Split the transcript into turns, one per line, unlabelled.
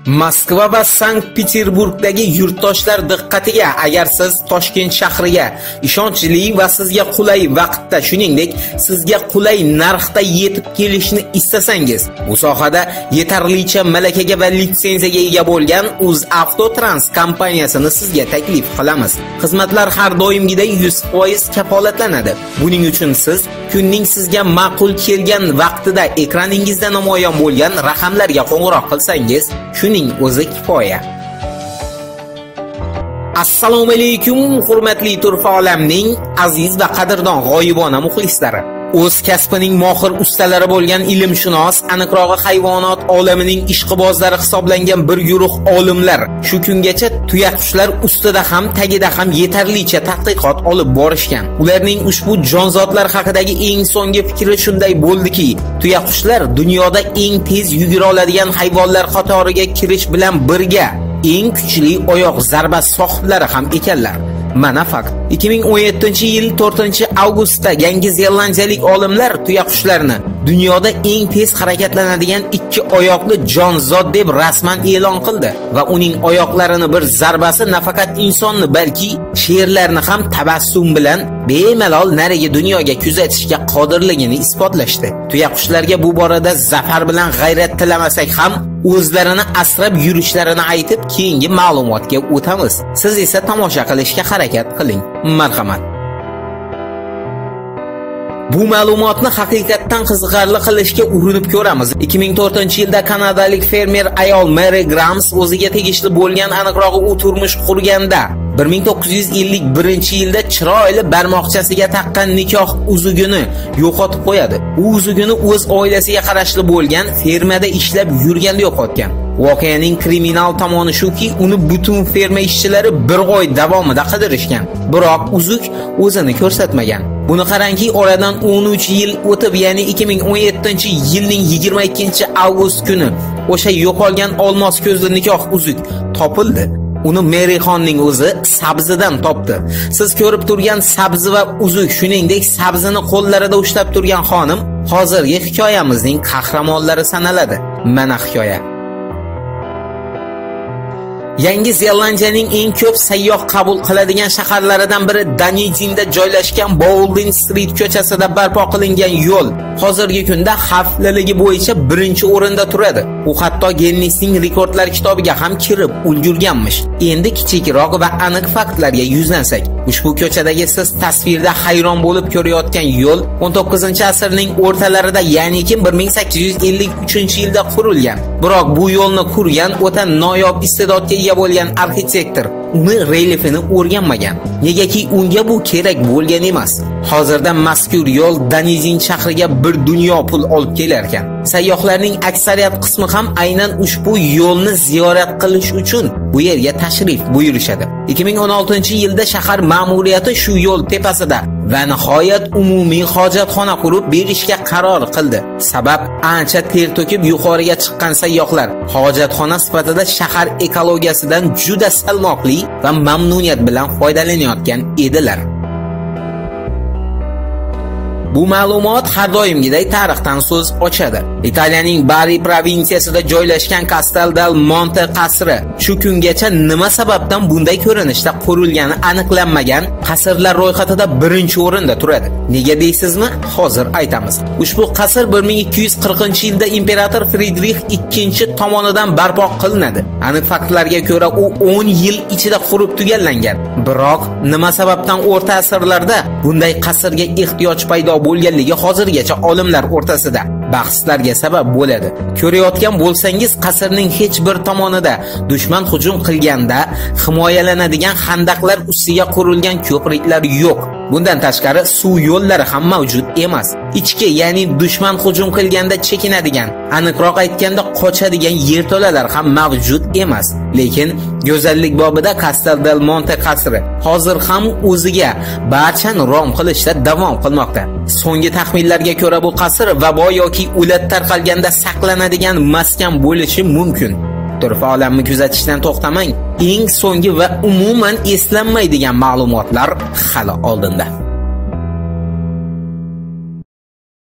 Moskva va Sankt-Peterburgdagi yurtdoshlar diqqatiga, agar siz Toshkent shahriga ishonchli va sizga qulay vaqtda, shuningdek, sizga qulay narxda yetib kelishni istasangiz, bu sohada yetarlicha malakaga va litsenziyaga ega bo'lgan UzAvtotrans kompaniyasini sizga taklif qilamiz. Xizmatlar har doimgidek 100% kafolatlanadi. Buning uchun siz kunning sizga ma'qul kelgan vaqtida ekraningizda namoyon bo'lgan raqamlarga qo'ng'iroq qilsangiz, shuning o'zi kifoya. Assalomu alaykum, hurmatli turfa olamning aziz va qadrdon g'oyibona muxlislari. O'z kasbining mohir ustalari bo'lgan ilmshunos, aniqrog'i hayvonot olamining ishqibozlari hisoblangan bir guruh olimlar shu kungacha tuyaqushlar ustida ham, tagida ham yetarlicha tadqiqot olib borishgan. Ularning ushbu jonzotlar haqidagi eng so'nggi fikri shunday bo'ldiki, tuyaqushlar dunyoda eng tez yugura oladigan hayvonlar qatoriga kirish bilan birga eng kuchli oyoq zarba sohiblari ham ekanlar. Mana fakt. 2017-yil 4-avgustda Yangi Zelandiyalik olimlar tuyaqushlarni dunyoda eng tez harakatlanadigan ikki oyoqli jonzot deb rasman e'lon qildi va uning oyoqlarini bir zarbasi nafaqat insonni, balki sherlarni ham tabassum bilan bemalol narigi dunyoga kuzatishga qodirligini isbotlashdi. Tuyaqushlarga bu borada zafar bilan g'ayrat tilamasak ham, o'zlarini asrab yurishlarini aytib, keyingi ma'lumotga o'tamiz. Siz esa tomosha qilishga harakat qiling. Marhamat. Bu ma'lumotni haqiqatdan qiziqarli qilishga urinib ko'ramiz. 2004-yilda kanadalik fermer ayol Mary Grams o'ziga tegishli bo'lgan, aniqrog'i u turmush qurganda 1951-yilda chiroyli barmoqchasiga taqqan nikoh uzugini yo'qotib qo'yadi. U uzugini o'z oilasiga qarashli bo'lgan fermada ishlab yurganda yo'qotgan. Voqeaning kriminal tomoni shuki, uni butun ferma ishchilari bir oy davomida qidirishgan. Biroq uzuk o'zini ko'rsatmagan. Buni qarangki, oradan 13 yil o'tib, ya'ni 2017-yilning 22-avgust kuni o'sha yo'qolgan olmos ko'zli nikoh uzuk topildi. Uni Mary Xonning o'zi sabzidan topdi. Siz ko'rib turgan sabzi va uzuk, shuningdek sabzini qo'llarida ushlab turgan xonim hozirgi hikoyamizning qahramonlari sanaladi. Mana hikoya. Yangi Zelandiyaning eng ko'p sayyoh qabul qiladigan shaharlaridan biri Dunedinda joylashgan Bowling Street ko'chasida barpo qilingan yo'l hozirgi kunda xavfliligi bo'yicha birinchi o'rinda turadi. U hatto Ginnesning rekordlar kitobiga ham kirib ulgurganmish. Endi kichikroq va aniq faktlarga yuzlansak, ushbu ko'chadagi siz tasvirda hayron bo'lib ko'rayotgan yo'l 19-asrning o'rtalarida, ya'ni 1853-yilda qurilgan. Biroq bu yo'lni qurgan o'ta noyob iste'dodga ega bo'lgan arxitektor uni relyefini o'rganmagan. Negaki unga bu kerak bo'lgan emas. Hozirda mazkur yo'l Dunedin shahriga bir dunyo pul olib kelar ekan. Sayyohlarning aksariyat qismi ham aynan ushbu yo'lni ziyorat qilish uchun bu yerga tashrif buyurishadi. 2016-yilda shahar ma'muriyati shu yo'l tepasida va nihoyat umumiy hojatxona qurib berishga qaror qildi. Sabab, ancha ter to'kib yuqoriga chiqqan sayyohlar hojatxona sifatida shahar ekologiyasidan juda salmoqli va mamnuniyat bilan foydalanayotgan edilar. Bu ma'lumot har doimgidek tarixdan so'z ochadi. Italiyaning Bari provinsiyasida joylashgan Castel del Monte qasri shu kungacha nima sababdan bunday ko'rinishda qurilgani aniqlanmagan qasrlar ro'yxatida birinchi o'rinda turadi. Nega deysizmi? Hozir aytamiz. Ushbu qasr 1240-yilda imperator Friedrix II tomonidan barpo qilinadi. Aniq faktlarga ko'ra, u 10 yil ichida qurib tugallangan. Biroq nima sababdan o'rta asrlarda bunday qasrga ehtiyoj paydo bo'lganligi hozirgacha olimlar o'rtasida bahslarga sabab bo'ladi. Ko'rayotgan bo'lsangiz, qasrning hech bir tomonida dushman hujum qilganda himoyalanadigan xandaqlar ustiga qurilgan ko'priklar yo'q. Bundan tashqari suv yo'llari ham mavjud emas. Ichki, ya'ni dushman hujum qilganda chekinadigan, aniqroq aytganda qochadigan yerto'lalar ham mavjud emas. Lekin go'zallik bobida Castel del Monte qasri hozir ham o'ziga barchani rom qilishda davom qilmoqda. So'nggi taxminlarga ko'ra bu qasr vabo yoki o'lat tarqalganda saqlanadigan maskan bo'lishi mumkin. Turfa olamni kuzatishdan to'xtamang. Eng so'nggi va umuman eslanmaydigan ma'lumotlar hali oldinda.